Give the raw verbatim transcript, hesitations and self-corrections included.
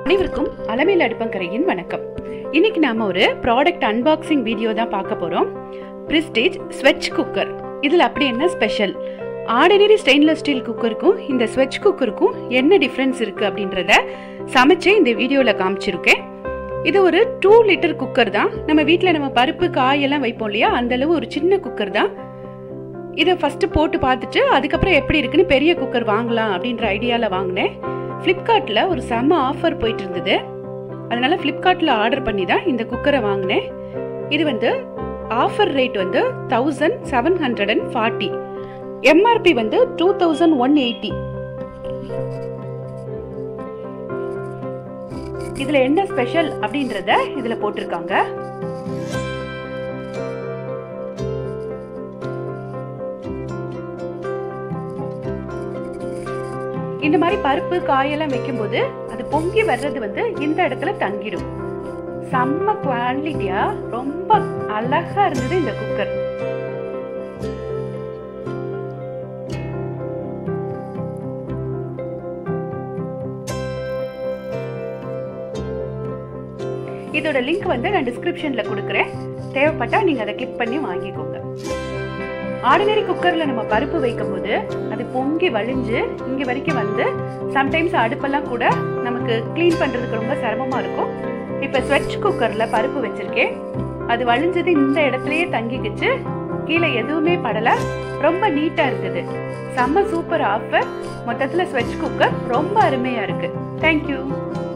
அனைவருக்கும் அலமேல் அடுப்பங்கரையின் வணக்கம். இன்னைக்கு நாம ஒரு ப்ராடக்ட் அன்பாக்சிங் வீடியோ தான் பார்க்க போறோம். பிரஸ்டீஜ் ஸ்வட்ச் குக்கர். இதுல அப்படி என்ன ஸ்பெஷல்? ஆர்டினரி ஸ்டெயின்லெஸ் ஸ்டீல் குக்கருக்கும் இந்த ஸ்வட்ச் குக்கருக்கும் என்ன டிஃபரன்ஸ் இருக்கு அப்படின்றத சமைச்சு இந்த வீடியோல காமிச்சிருக்கேன். இது ஒரு டூ லிட்டர் குக்கர் தான். நம்ம வீட்டில் நம்ம பருப்பு காயெல்லாம் வைப்போம் இல்லையா, அந்த அளவு ஒரு சின்ன குக்கர் தான். இதை ஃபர்ஸ்ட் போட்டு பார்த்துட்டு அதுக்கப்புறம் எப்படி இருக்குன்னு பெரிய குக்கர் வாங்கலாம் அப்படின்ற ஐடியாவில் வாங்கினேன். ஃப்ளிப்கார்ட்டில் ஒரு செம்ம ஆஃபர் போயிட்டு இருந்தது. அதனால ஃப்ளிப்கார்ட்டில் ஆர்டர் பண்ணி தான் இந்த குக்கரை வாங்கினேன். இது வந்து ஆஃபர் ரேட் வந்து thousand seven hundred and forty, MRP வந்து டூ தௌசண்ட் ஒன் எயிட்டி. இதுல என்ன ஸ்பெஷல் அப்படின்றத இதுல போட்டிருக்காங்க. இந்த மாதிரி பருப்பு காயெல்லாம் வைக்கும் போது அது பொங்கி வர்றது வந்து இந்த இடத்துல தங்கிடும். செம்ம குவாலிட்டியா ரொம்ப அழகா இருந்தது இந்த குக்கர். இதோட லிங்க் வந்து நான் டிஸ்கிரிப்ஷன்ல கொடுக்குறேன். தேவைப்பட்டா நீங்க அதை கிளிக் பண்ணி வாங்கிக்கோங்க. ஆர்டினரி குக்கர்ல நம்ம பருப்பு வைக்கும் போது அது பொங்கி வழிஞ்சு இங்க வரைக்கும் வந்து சம்டைம்ஸ் அடுப்பெல்லாம் கூட நமக்கு கிளீன் பண்றதுக்கு ரொம்ப சிரமமா இருக்கும். இப்ப ஸ்வட்ச் குக்கர்ல பருப்பு வச்சிருக்கேன், அது வழிஞ்சது இந்த இடத்துலயே தங்கிக்கிச்சு, கீழே எதுவுமே படல, ரொம்ப நீட்டா இருக்குது. செம்ம சூப்பர் ஆஃபர். மொத்தத்துல ஸ்வட்ச் குக்கர் ரொம்ப அருமையா இருக்கு. தேங்க்யூ.